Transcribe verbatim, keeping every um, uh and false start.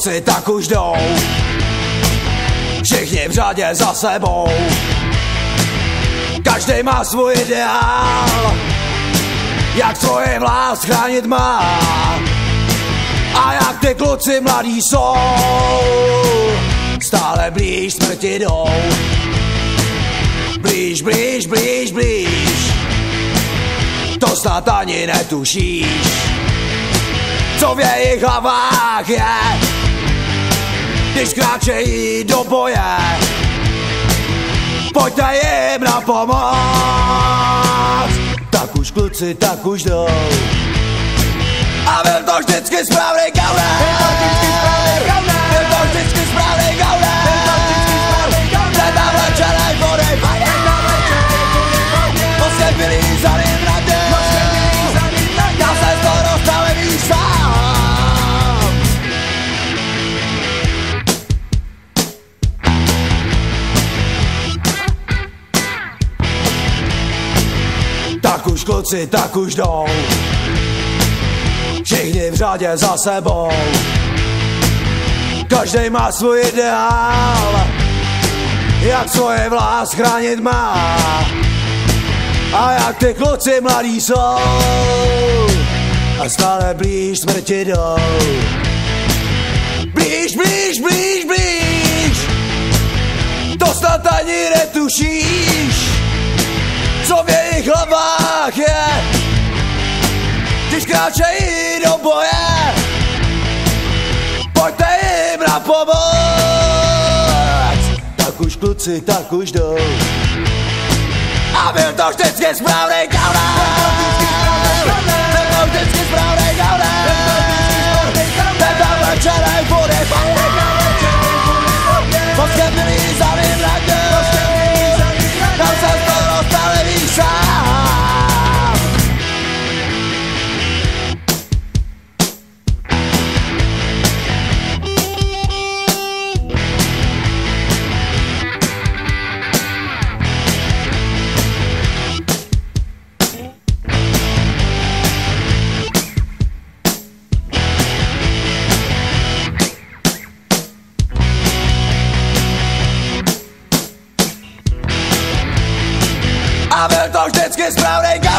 kluci tak už jdou, všichni v řadě za sebou. Každej má svůj ideál, jak svoje vlast chránit má. A jak ty kluci mladí jsou, stále blíž smrti jdou. Blíž, blíž, blíž, blíž, to snad ani netušíš, co v jejich hlavách je, když kráčejí do boje. Pojďte jim na pomoc, tak už kluci, tak už jdou. A byl to vždycky správný gauner, byl to vždycky správný gauner, ten tam vlečenej vody paně, prostě byli za ním radě, já se z toho dostal nevíš sám. Tak už kluci, tak už jdou, všichni v řadě za sebou. Každej má svůj ideál, jak svoje vlast chránit má. A jak ty kluci mladí jsou, a stále blíž smrti jdou. Blíž, blíž, blíž, blíž, to snad ani netušíš, co v jejich hlavách je, když kráčejí do boje. Pojďte jim na pomoc, tak už kluci, tak už jdou. A byl to vždycky správnej gauner, byl to vždycky správnej gauner, ten tam vlečenej vody paně, prostě byli za ním radě, tam se z toho dostal nevíš sám. A byl to vždycky správnej gauner.